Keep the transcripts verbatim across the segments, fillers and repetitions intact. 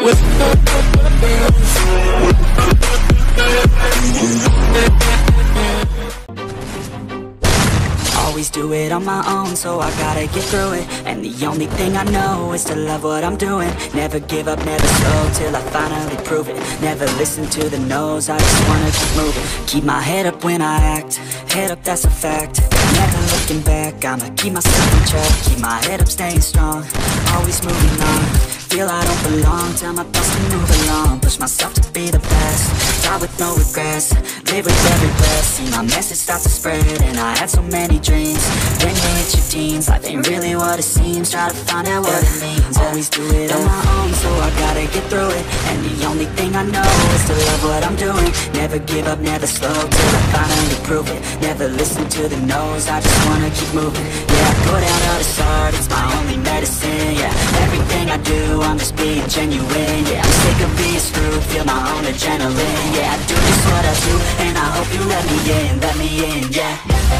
Always do it on my own, so I gotta get through it. And the only thing I know is to love what I'm doing. Never give up, never slow, till I finally prove it. Never listen to the no's, I just wanna keep moving. Keep my head up when I act, head up, that's a fact. Never looking back, I'ma keep myself in check. Keep my head up, staying strong, always moving on. Feel I don't belong, tell my thoughts to move along. Push myself to be the best, die with no regrets. Live with every breath, see my message start to spread. And I had so many dreams, then you hit your teens. Life ain't really what it seems, try to find out what it means. Always do it on my own, so I gotta get through it. And the only thing I know is to love what I'm doing. Never give up, never slow, till I finally prove it. Never listen to the no's, I just wanna keep moving. Yeah, I go down to the start, it's my only medicine. Yeah, everything I do, I'm just being genuine. Yeah, I'm sick of being screwed, feel my own adrenaline. Yeah, I do just what I do, and I hope you let me in, let me in, yeah.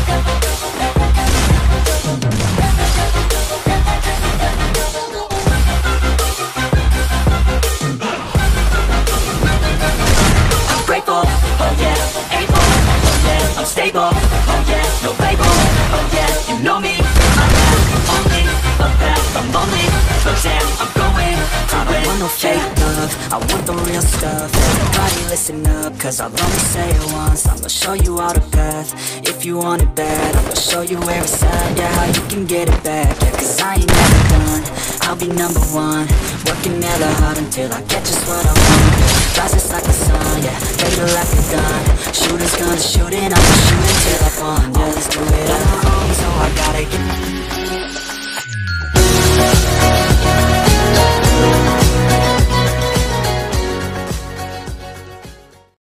I'm grateful, oh yeah, able, oh yeah, I'm stable, oh yeah, no label, oh yeah, you know me, I'm only a path, I'm only a jam, I'm going to I don't want no fake love, I want the real stuff. Everybody listen up, cause I'll only say it once. I'ma show you all the path, if you want it bad. I'ma show you where it's at, yeah, how you can get it back. Yeah, cause I ain't never done, I'll be number one. Working hella hard until I get just what I want. Rises like the sun, yeah, later like a gun. Shooters gonna shoot and I'ma shoot until I fall. Always do it on my own, so I gotta get